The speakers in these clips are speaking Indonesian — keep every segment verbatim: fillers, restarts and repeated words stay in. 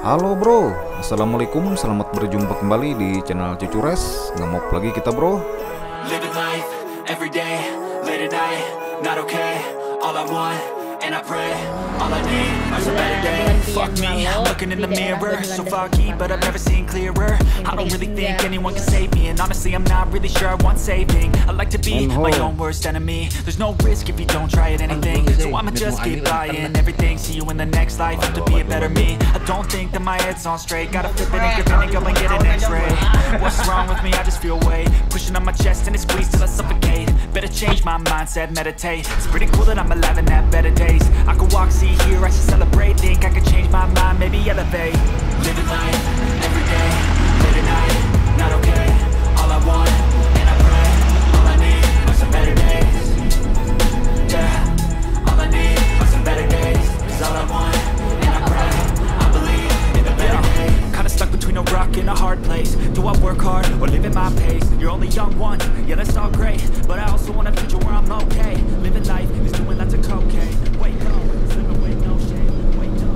Halo bro, assalamualaikum, selamat berjumpa kembali di channel Cucures. Ngemop lagi kita bro. Living life, every day, late at night, not okay. All I want, and I pray, all I need are some better days. Fuck me, I'm looking in the mirror, so foggy, but I've never seen clearer. I don't really think anyone can save me, and honestly I'm not really sure I want saving. I like to be my own worst enemy. There's no risk if you don't try at anything, so I'ma just keep buying everything. See you in the next life, have to be a better me. I don't think that my head's on straight, gotta flip it and grip it and go and get an x-ray. What's wrong with me? I just feel weight pushing on my chest and it squeezes till I suffocate. Better change my mindset, meditate. It's pretty cool that I'm alive and have better days. I could walk, see, hear, I should celebrate. Think I could change my mind, maybe elevate. Living life, every day, late at night, not okay. All I want, and I pray, all I need are some better days. Yeah, all I need are some better days. Cause all I want, and I pray, I believe in the better days. Kinda stuck between a rock and a hard place. Do I work hard or live at my pace? You're only young once, yeah that's all great, but I also want a future where I'm okay. Living life is doing lots of cocaine. Wake up, slip away, no shame. Wake up.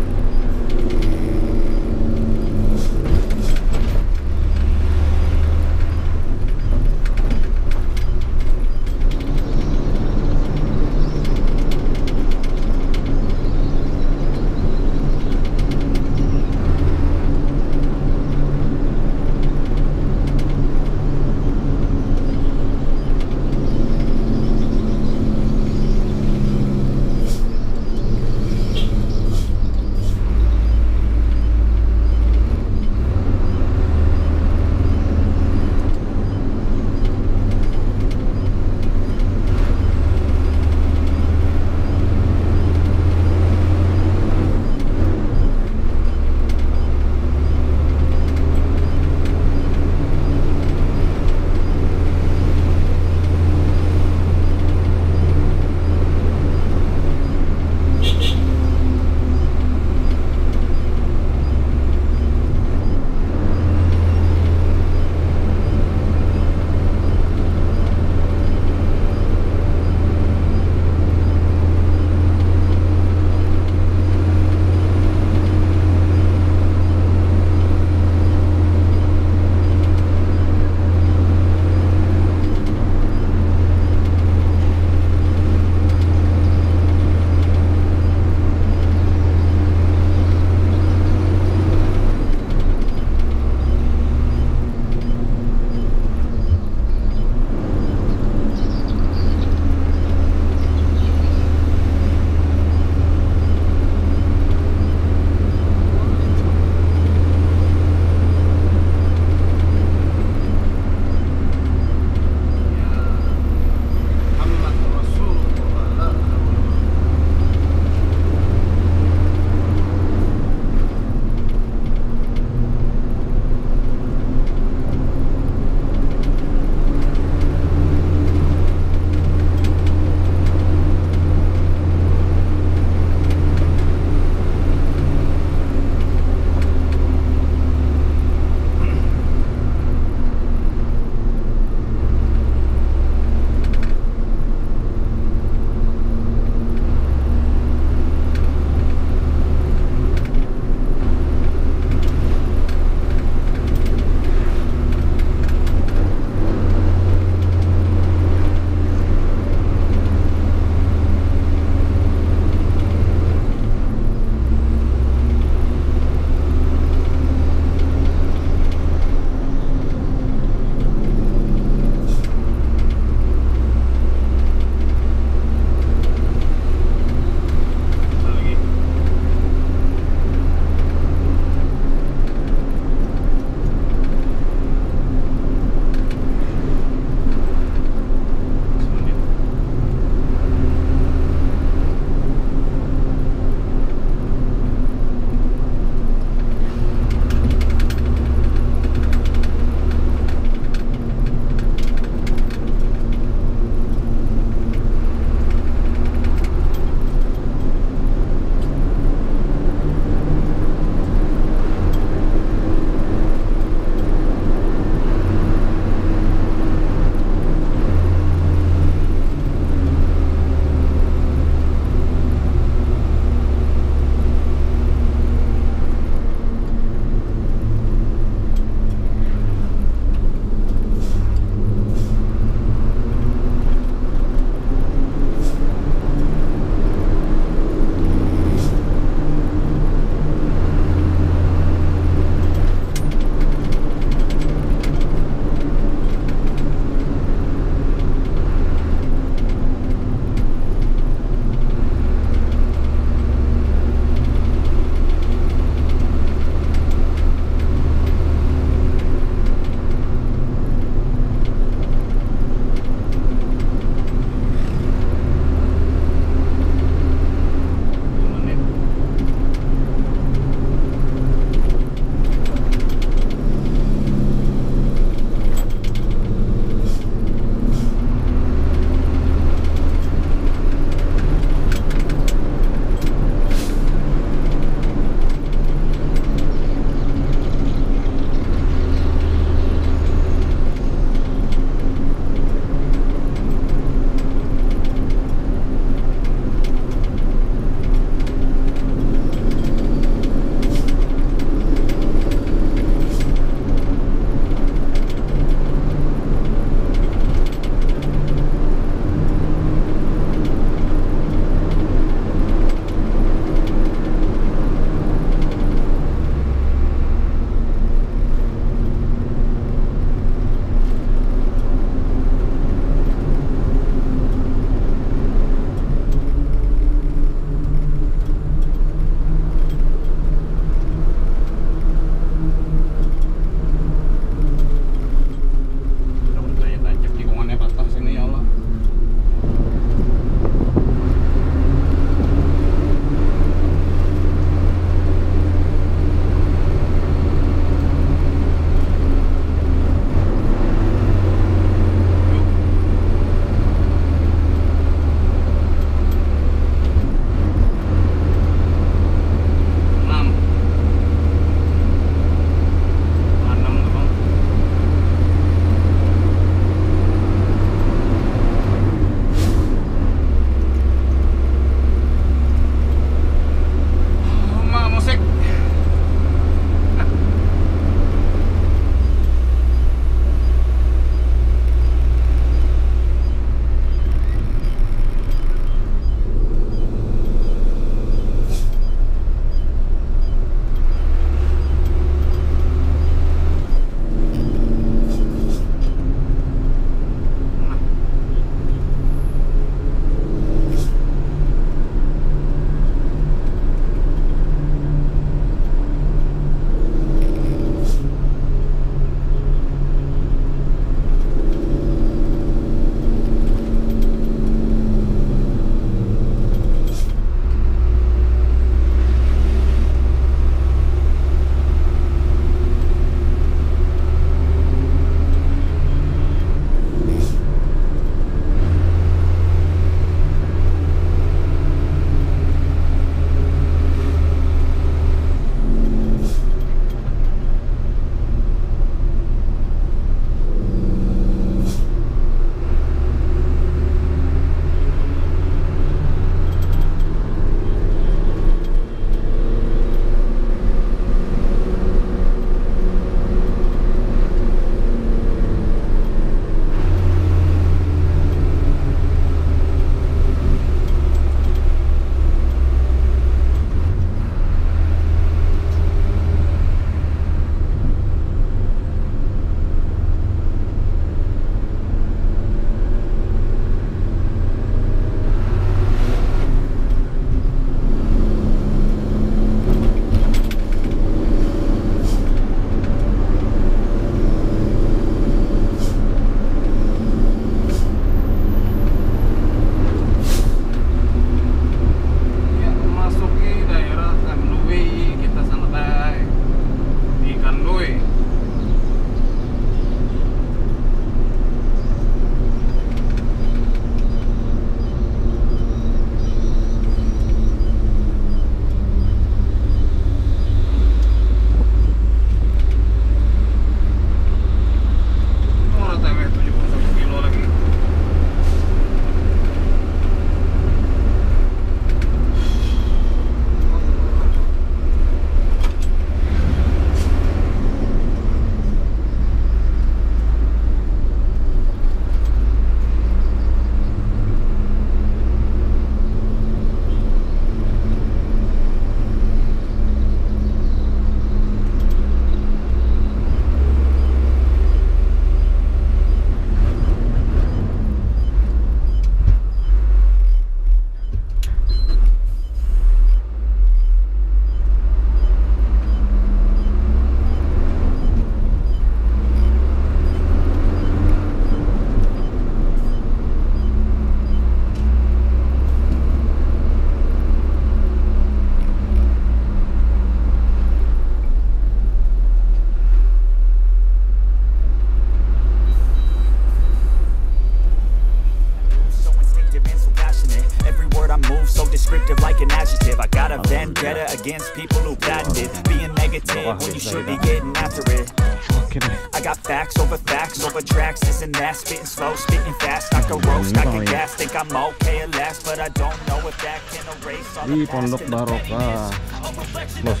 descriptive like an adjective. I got a vendetta against people who patented being negative when you should be getting after it. I got facts over facts over tracks, this and that, spitting slow, spitting fast, I can roast, I can gas, think I'm okay at last, but I don't know if that can erase all the Di Pondok Barokah. Bos.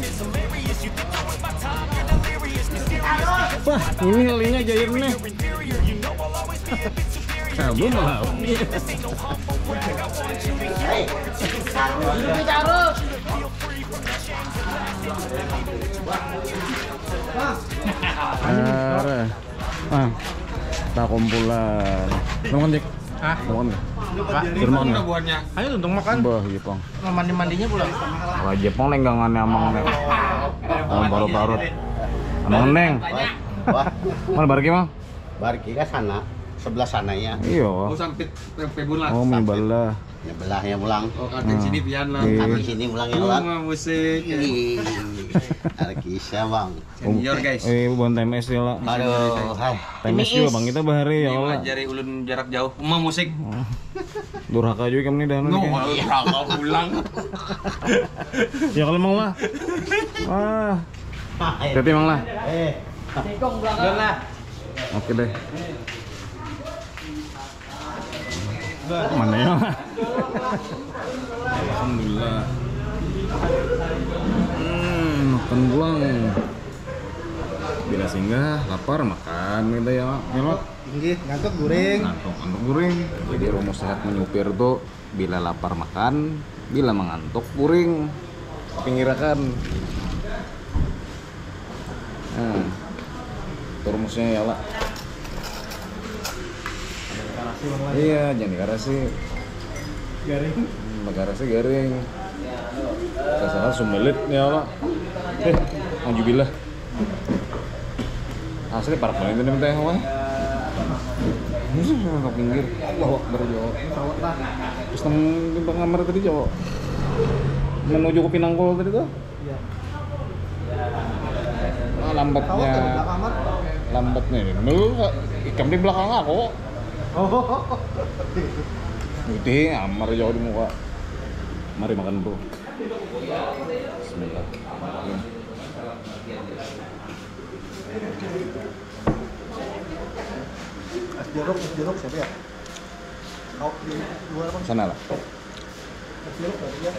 Wah, ini linya jairnya. Sabu malah. Hei, taruh. Ah, ah, tak kumpulan. Makan dik. Hah? Makan dik. Suruh makan nggak buahnya? Ayo tuntung makan. Bah, Jepang. Mandi mandinya pulang. Kalau Jepang lenggangannya amang nek. Amang baru-baru. Amang neng. Wah, mana barki mah? Barki ke sana, sebelah sananya. Iya. Oh sampai pebulan. Oh, membelah. Ya belahnya pulang. Oh kantin Hmm. sini pian lah. Iya. Kami sini pulang ya Oh lah. mah musik. Ada kisah bang. Senior guys. Eh, bukan T M S ya lah. Aduh, hai. T M S juga bang kita bahari ya Allah. Jari ulun jarak jauh. Mah musik. Durhaka juga kami dah. No, mau pulang. Ya kalau emang lah. Wah. Jadi emang lah. Eh, Tikung belakang. lah. Oke deh. Mana ya? Alhamdulillah. Hmm, makan pulang. Bila singgah lapar makan gitu ya, Melot. tinggi, ngantuk guring. Ngantuk, ngantuk guring. Jadi rumus sehat menyupir tuh bila lapar makan, bila mengantuk guring. Pinggirakan. Nah, itu rumusnya ya lah. Iya, jangan dikarasi. Garing. Hmm, dikarasi garing. Sasaran sumbelit ya Allah. Eh, alhamdulillah. Asli parah banget ini teh wah. Musuh ke pinggir. Bawa berjauh. Terus nang di kamar tadi jauh. Menuju ke Pinangkul tadi tuh. Iya. Ah, lambatnya. Lambatnya ini. Lu ikam di belakang aku. Oh. Gede amar jauh di muka. Mari makan bro. Bismillah. Es jeruk, es jeruk siapa ya? Kau di luar apa? Sana lah. Es jeruk berarti ya.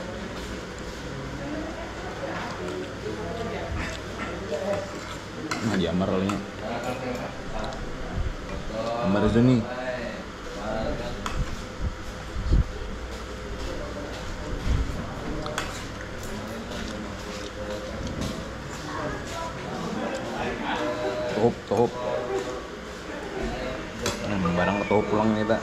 Nah di amar kalinya. Amar Zoni. Tohup, tohup. Hmm, barang tohup pulang kita.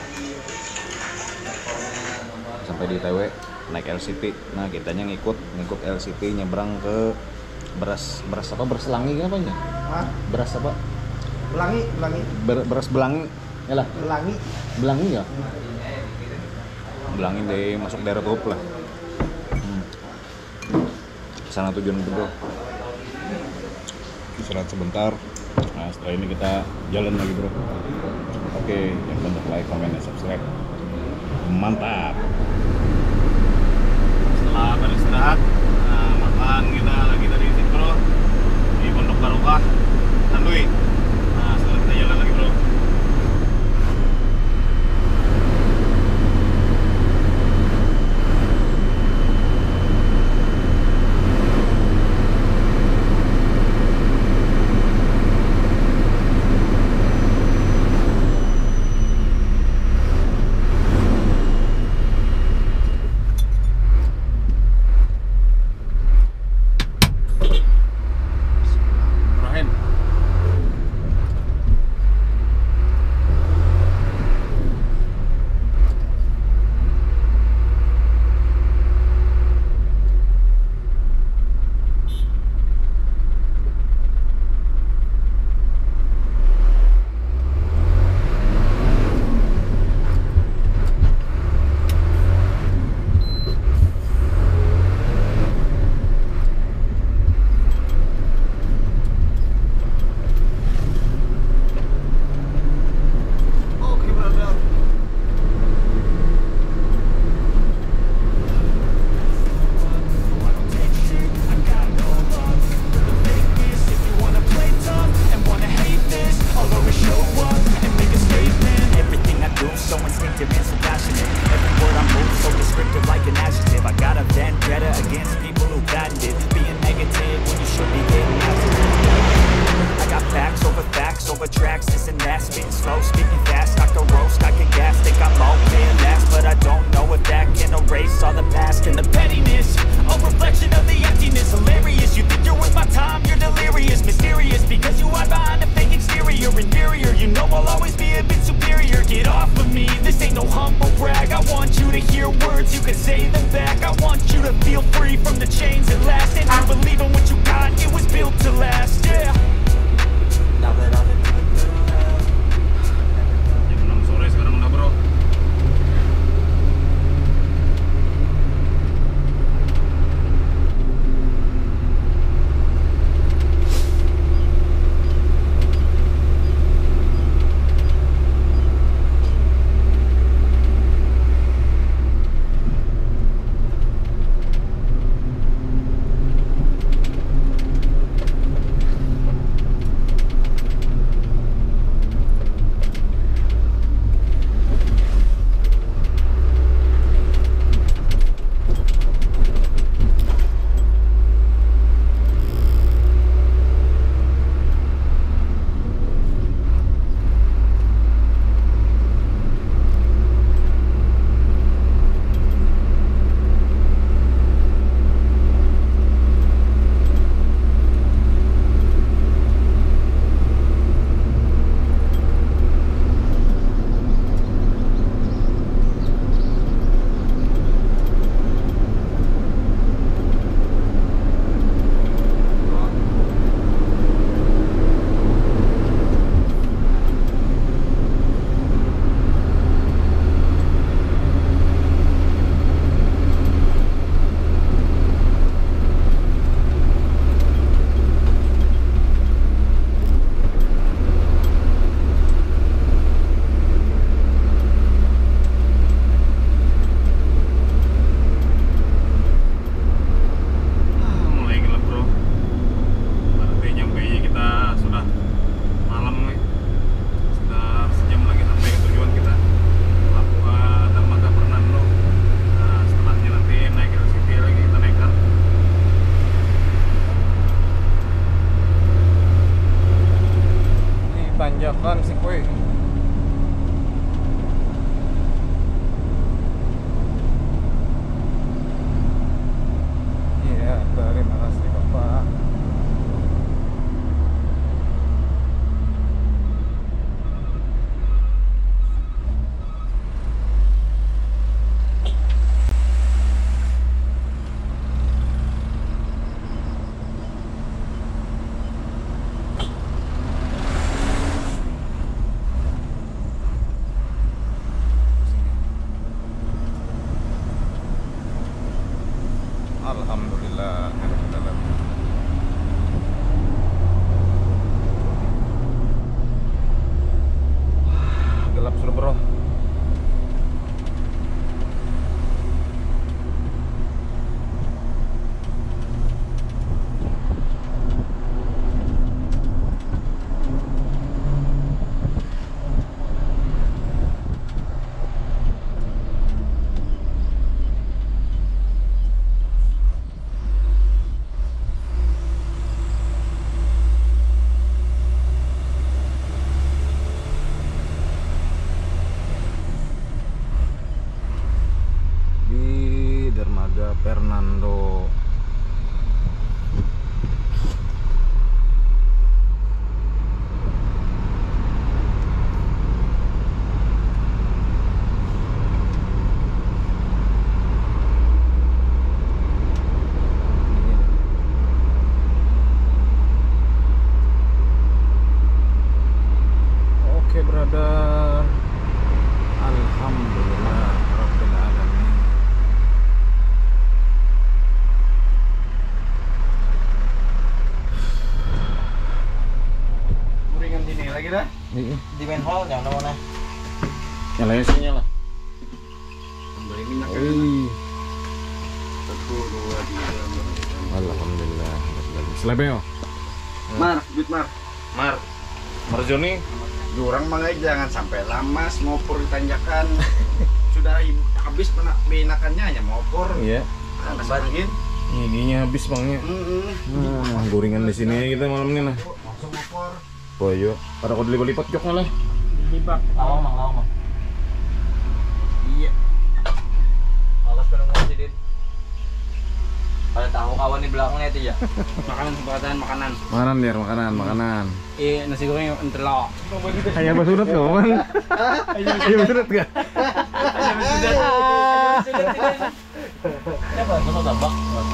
Sampai di T W naik L C T. Nah kitanya ngikut ngikut L C T nyebrang ke beras beras apa beras Belangi apa ya? Hah? Beras apa? Belangi, belangi, Ber, beras Belangi. Ya lah. belangi. Belangi ya? Belangi dari masuk daerah Tohup lah. Hmm. Sana tujuan itu bro. Istirahat sebentar. Nah setelah ini kita jalan lagi bro. Oke, jangan lupa like, comment, dan subscribe. Mantap. Setelah beristirahat, nah, makan kita lagi tadi di situ bro, di Pondok Barokah, Tandui. Nah setelah kita jalan lagi bro. say them back. I want you to feel free from the chains at last, and to believe in what you got, it was built to last, yeah. Jam enam sore sekarang udah bro. Tanjakan sih kuy. Iya, terima kasih Bapak. Alhamdulillah. Gelap sudah bro. Dermaga Fernando. Oke, brother. Alhamdulillah rabbil alamin. Muringan sini lagi dah. Iya. Di main hall jangan mana. Nyalain sih nyala. Kembali minyak. Wih. Satu, dua, tiga, empat. Alhamdulillah. Selebeng oh. Mar, duit Mar. Mar, Marjoni. Durang mah jangan sampai lama ngopor di tanjakan. Sudah habis pernah benakannya hanya ngopor. Iya. Ada semakin. Ininya habis bangnya. Heeh. Nah, gorengan di sini kita malam ini nah. Langsung ngopor. Boyo. Pada kau dilipat joknya lah. Dilipat. Lawang mang, lawang mang. Iya. Alas penunggu sih Din. Pada tahu kawan di belakangnya itu ya. Makanan kesempatan makanan. Makanan biar makanan, makanan. Iya nasi goreng entelok. Ayam basudut kau man. Ayam basudut enggak? Ayam sudah. Siapa? Soto tabak.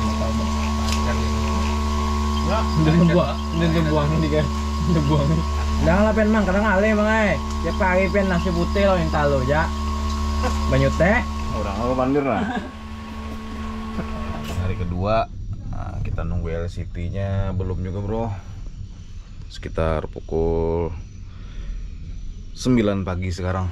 Enggak. Dari buang, dari buang ini kan. Dari buang. Jangan lah pen mang, kadang alih bang ay. Tiap pagi pen nasi putih lo yang talo ya. Banyu teh. Orang apa pandir lah. Hari kedua, nah, kita nunggu L C T-nya belum juga bro. Sekitar pukul sembilan pagi sekarang.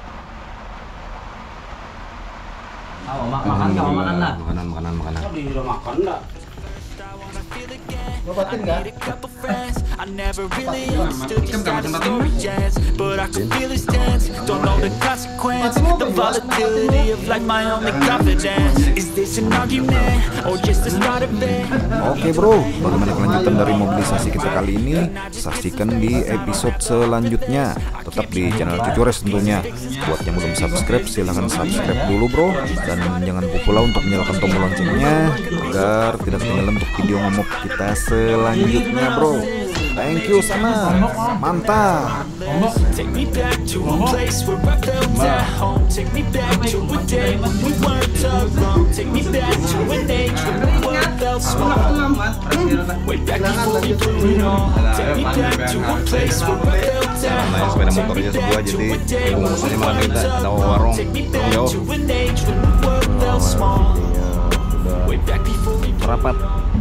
Oh, mak makan nggak? Mau makan nggak? Makanan, makanan, makanan. Di udah makan nggak? Ngobatin nggak? I never really understood this kind of story ends, but I can feel his tense. Don't know the consequence, the volatility of like my only confidence. Is this an argument or just the start of it? Oke bro, bagaimana kelanjutan dari mobilisasi kita kali ini? Saksikan di episode selanjutnya. Tetap di channel Cucures tentunya. Buat yang belum subscribe, silahkan subscribe dulu bro. Dan jangan lupa pula untuk menyalakan tombol loncengnya agar tidak ketinggalan untuk video ngomong kita selanjutnya bro. Thank you sana, mantap. Take me back to a place where I felt at home. Take me back to a day when we weren't alone. Take me back to an age when the world felt small. Way back before we blew it all. Take me back to a place where I felt at home. Sepeda motornya sebuah jadi bungkusannya malah kita ada warung. Take me back to an age when the world felt small. Way back before we Merapat.